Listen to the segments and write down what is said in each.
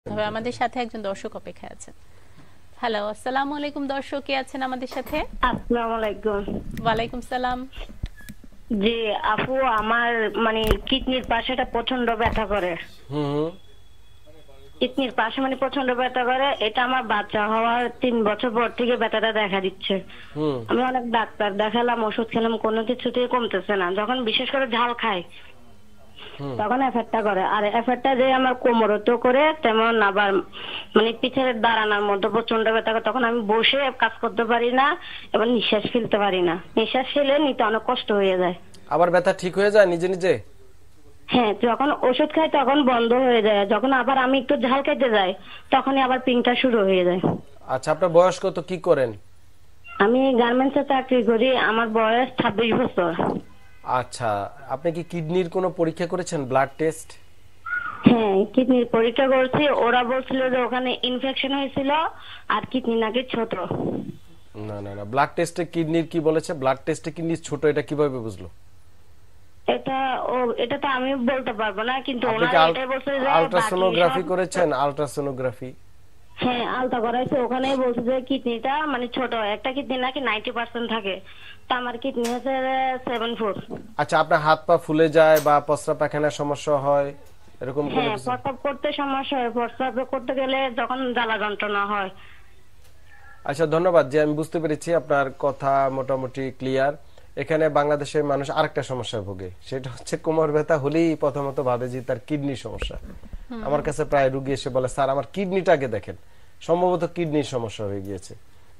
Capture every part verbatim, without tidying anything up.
তবে আমাদের সাথে একজন দর্শক অপেক্ষায় আছেন। হ্যালো, আসসালামু আলাইকুম দর্শক, কে আছেন আমাদের সাথে? আসসালামু আলাইকুম। ওয়ালাইকুম সালাম। জি আপু, আমার মানে কিডনির পাশেটা প্রচন্ড ব্যথা করে। হুম কিডনির পাশে মানে প্রচন্ড ব্যথা করে। এটা আমার বাচ্চা হওয়ার তিন বছর পর থেকে ব্যথাটা দেখা দিচ্ছে। হুম আমি অনেক ডাক্তার দেখালাম, ওষুধ খেলাম, কোনো কিছুতেই কমতেছে না। যখন বিশেষ করে ঝাল খাই তখন এফেক্টটা করে। আর এফেক্টটা যে আমার কোমরতেও করে, তেমন আবার মানে পিঠের দাঁড়ানোর মধ্যে প্রচন্ড ব্যথা করে। তখন আমি বসে কাজ করতে পারি না, এবার নিঃশ্বাস ফেলতে পারি না। নিঃশ্বাস ফেলে নিতে অনেক কষ্ট হয়ে যায়। আবার ব্যথা ঠিক হয়ে যায় নিজে নিজে? হ্যাঁ, যখন ওষুধ খাই তখন বন্ধ হয়ে যায়, যখন আবার আমি একটু ঝাল খেতে যাই তখনই আবার পিংটা শুরু হয়ে যায়। আচ্ছা, আপনার বয়স কত, কি করেন? আমি গার্মেন্টসে চাকরি করি, আমার বয়স ছাব্বিশ বছর। আচ্ছা, আপনি কি কিডনির কোনো পরীক্ষা করেছেন, ব্লাড টেস্ট? হ্যাঁ, কিডনির পরীক্ষা করছি। ওরা বলছিল যে ওখানে ইনফেকশন হয়েছিল আর কিডনি নাকি ছোট। না না না, ব্লাড টেস্টে কিডনির কি বলেছে? ব্লাড টেস্টে কিডনি ছোট, এটা কিভাবে বুঝলো? এটা ও এটা তো আমি বলতে পারবো না, কিন্তু আপনি ওনারা কি এটাই বলছে যে আলট্রাসোনোগ্রাফি করেছেন? আলট্রাসোনোগ্রাফি? হ্যাঁ, আলতা করাইছে। ওখানেই বলছে যে কিডনিটা মানে ছোট, একটা কিডনি নাকি নব্বই পার্সেন্ট থাকে, তো আমার কিডনি হচ্ছে সেভেন ফোর। আচ্ছা, আপনার হাত পা ফুলে যায় বা প্রস্রাব পায়খানার সমস্যা হয় এরকম কোনো হ্যাঁ, কিছু? প্রস্রাব করতে সমস্যা হয়, প্রস্রাব করতে গেলে যখন জ্বালা যন্ত্রণা হয়। আচ্ছা, ধন্যবাদ। যে আমি বুঝতে পেরেছি আপনার কথা মোটামুটি ক্লিয়ার। এখানে বাংলাদেশের মানুষ আরেকটা সমস্যা ভোগে, সেটা হচ্ছে কোমর ব্যথা হলেই প্রথমত ভাবে যে তার কিডনি সমস্যা। আমার কাছে প্রায় রোগী এসে বলে, স্যার আমার কিডনিটাকে দেখেন, সম্ভবত কিডনির সমস্যা হয়ে গিয়েছে।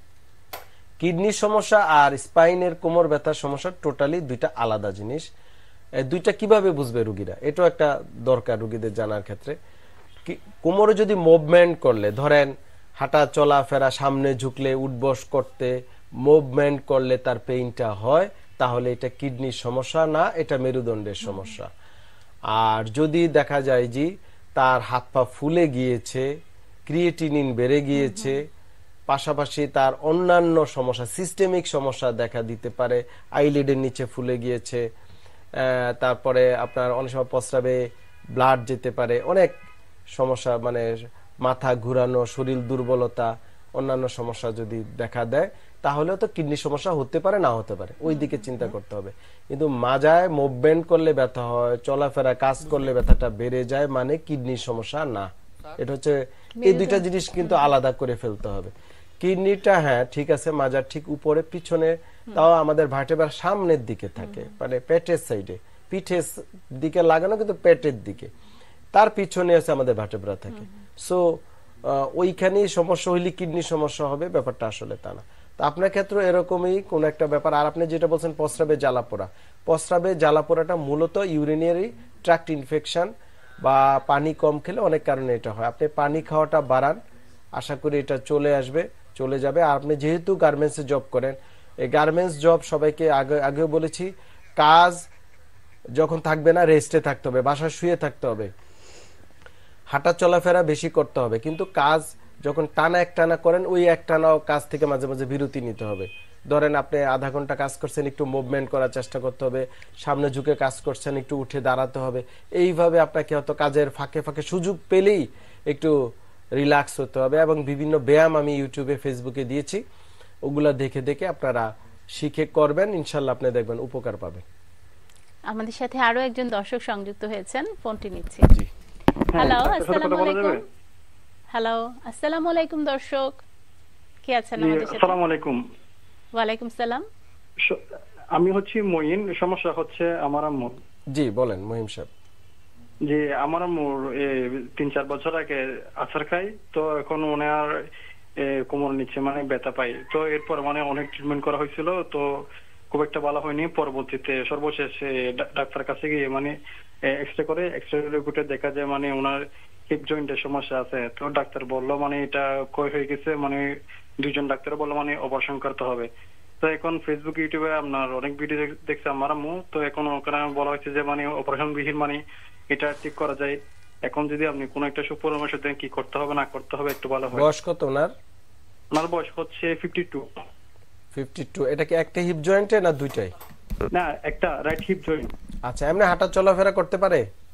কিডনির সমস্যা আর স্পাইনের কোমর ব্যথার সমস্যা টোটালি দুইটা আলাদা জিনিস। এই দুইটা কিভাবে বুঝবে রোগীরা, এটাও একটা দরকার রোগীদের জানার ক্ষেত্রে। কোমরে যদি মুভমেন্ট করলে, ধরেন হাঁটা চলাফেরা, সামনে ঝুঁকলে, উঠবস করতে মুভমেন্ট করলে তার পেইনটা হয়, তাহলে এটা কিডনির সমস্যা না, এটা মেরুদণ্ডের সমস্যা। আর যদি দেখা যায় যে তার হাত পা ফুলে গিয়েছে, ক্রিয়েটিনিন বেড়ে গিয়েছে, পাশাপাশি তার অন্যান্য সমস্যা, সিস্টেমিক সমস্যা দেখা দিতে পারে, আইলিডের নিচে ফুলে গিয়েছে, তারপরে আপনার অনেক সময় প্রস্রাবে ব্লাড যেতে পারে, অনেক সমস্যা, মানে মাথা ঘুরানো, শরীর দুর্বলতা, অন্যান্য সমস্যা যদি দেখা দেয়, তাহলেও তো কিডনি সমস্যা হতে পারে, না হতে পারে, ওই দিকে চিন্তা করতে হবে। কিন্তু মাজায় মুভমেন্ট করলে ব্যথা হয়, চলাফেরা কাজ করলে ব্যথাটা বেড়ে যায়, মানে কিডনির সমস্যা না। এটা হচ্ছে, এই দুইটা জিনিস কিন্তু আলাদা করে ফেলতে হবে। কিডনিটা হ্যাঁ ঠিক আছে, মাজার ঠিক উপরে পিছনে, তাও আমাদের ভার্টেব্রার সামনের দিকে থাকে, মানে পেটের সাইডে, পিঠের দিকে লাগানো কিন্তু পেটের দিকে, তার পিছনে আছে আমাদের ভার্টেব্রা থাকে। সো ওইখানেই সমস্যা হইলে কিডনি সমস্যা হবে, ব্যাপারটা আসলে তা না। তো আপনার ক্ষেত্রে এরকমই কোন একটা ব্যাপার। আর আপনি যেটা বলছেন প্রস্রাবে জ্বালা পোড়া, প্রস্রাবে জ্বালা পোড়াটা মূলত ইউরিনারি ট্র্যাক্ট ইনফেকশন বা পানি কম খেলে অনেক কারণে এটা হয়। আপনি পানি খাওয়াটা বাড়ান, আশা করি এটা চলে আসবে, চলে যাবে। আর আপনি যেহেতু গার্মেন্টসে জব করেন, এই গার্মেন্টস জব সবাইকে আগে আগেও বলেছি, কাজ যখন থাকবে না রেস্টে থাকতে হবে, বাসায় শুয়ে থাকতে হবে, হাঁটা চলাফেরা বেশি করতে হবে। কিন্তু কাজ যখন টানা এক টানা করেন, ওই এক টানাও কাজ থেকে মাঝে মাঝে বিরতি নিতে হবে। ধরেন আপনি আধা ঘন্টা কাজ করছেন, একটু মুভমেন্ট করার চেষ্টা করতে হবে, সামনে ঝুঁকে কাজ করছেন, একটু উঠে দাঁড়াতে হবে। এইভাবে আপনাকে হয়তো কাজের ফাঁকে ফাঁকে সুযোগ পেলেই একটু রিল্যাক্স হতে হবে। এবং বিভিন্ন ব্যায়াম আমি ইউটিউবে ফেসবুকে দিয়েছি, ওগুলা দেখে দেখে আপনারা শিখে করবেন, ইনশাল্লাহ আপনি দেখবেন উপকার পাবেন। আমাদের সাথে আরো একজন দর্শক সংযুক্ত হয়েছেন, ফোনটি নিচ্ছি। জি, হ্যালো, আসসালামু আলাইকুম। হ্যালো, আসসালামু আলাইকুম দর্শক, কে আছেন আমাদের সাথে? আসসালামু আলাইকুম। ওয়ালাইকুম সালাম। আমি হচ্ছি মঈন। সমস্যা হচ্ছে আমার আম্মু। জি বলেন মহিম সাহেব। জি, আমার আম্মু তিন চার বছর আগে আছার খাই, তো এখন ওনার কোমর নিচে মানে ব্যথা পাই। তো এরপর মানে অনেক ট্রিটমেন্ট করা হয়েছিল, তো খুব একটা ভালো হয়নি। পরবর্তীতে সর্বশেষ ডাক্তার কাছে গিয়ে মানে এক্সরে করে, এক্সরে রিপোর্টে দেখা যায় মানে ওনার হিপ জয়েন্টের সমস্যা আছে। তো ডাক্তার বললো মানে এটা ক্ষয় হয়ে গেছে, মানে দুইজন ডাক্তার বললো মানে অপারেশন করতে হবে। তো এখন ফেসবুক ইউটিউবে আপনার অনেক ভিডিও দেখছে আমার আম্মু, তো এখন ওখানে বলা হয়েছে যে মানে অপারেশন বিহীন মানে এটা ঠিক করা যায়। এখন যদি আপনি কোন একটা সুপরামর্শ দেন কি করতে হবে না করতে হবে একটু ভালো হয়। বয়স কত ওনার? ওনার বয়স হচ্ছে ফিফটি টু। Fifty two. এটা কি একটা হিপ জয়েন্টে না দুইটাই? না, একটা রাইট হিপ জয়েন্ট। আচ্ছা, এমনি হাঁটা চলাফেরা করতে পারে?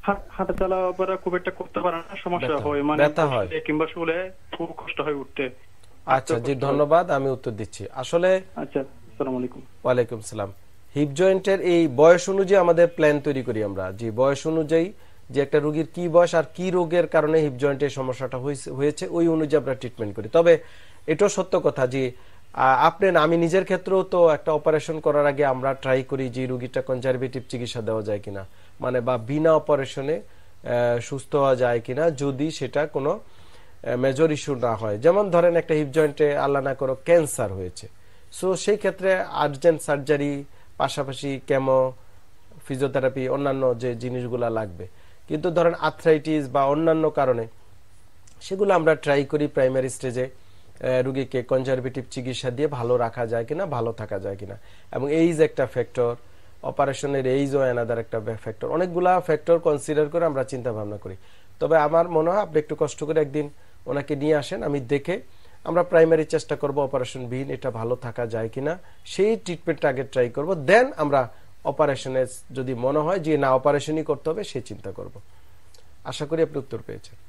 হাঁটা চলাফেরা খুব একটা করতে পারে না, সমস্যা হয়, মানে ব্যথা হয় কিংবা শুলে খুব কষ্ট হয় উঠতে। আচ্ছা জি, ধন্যবাদ, আমি উত্তর দিচ্ছি। আসলে আচ্ছা, আসসালামু আলাইকুম। ওয়ালাইকুম সালাম। হিপ জয়েন্টের এই বয়স অনুযায়ী আমাদের প্ল্যান তৈরি করি আমরা, যে বয়স অনুযায়ী যে একটা রোগীর কি বয়স আর কি রোগের কারণে হিপ জয়েন্টের সমস্যাটা হয়েছে ওই অনুযায়ী আমরা ট্রিটমেন্ট করি। তবে এটাও সত্য কথা যে আপনি আমি নিজের ক্ষেত্রেও তো একটা অপারেশন করার আগে আমরা ট্রাই করি যে রোগীটা কনজারভেটিভ চিকিৎসা দেওয়া যায় কিনা, মানে বা বিনা অপারেশনে সুস্থ হওয়া যায় কিনা, যদি সেটা কোনো মেজর ইস্যু না হয়। যেমন ধরেন একটা হিপ জয়েন্টে আল্লাহ না করো ক্যান্সার হয়েছে, সো সেই ক্ষেত্রে আর্জেন্ট সার্জারি, পাশাপাশি কেমো, ফিজিওথেরাপি, অন্যান্য যে জিনিসগুলা লাগবে। কিন্তু ধরেন আর্থ্রাইটিস বা অন্যান্য কারণে সেগুলো আমরা ট্রাই করি প্রাইমারি স্টেজে রোগীকে কনজারভেটিভ চিকিৎসা দিয়ে ভালো রাখা যায় কিনা, ভালো থাকা যায় কিনা। এবং এইজ একটা ফ্যাক্টর, অপারেশনের এইজও অ্যানাদার একটা ফ্যাক্টর, অনেকগুলা ফ্যাক্টর কনসিডার করে আমরা চিন্তা ভাবনা করি। তবে আমার মনে হয় আপনি একটু কষ্ট করে একদিন ওনাকে নিয়ে আসেন, আমি দেখে আমরা প্রাইমারি চেষ্টা করব অপারেশন বিহীন এটা ভালো থাকা যায় কিনা, সেই ট্রিটমেন্টটা আগে ট্রাই করব, দেন আমরা অপারেশনে যদি মনে হয় যে না অপারেশনই করতে হবে সেই চিন্তা করব। আশা করি আপনি উত্তর পেয়েছেন।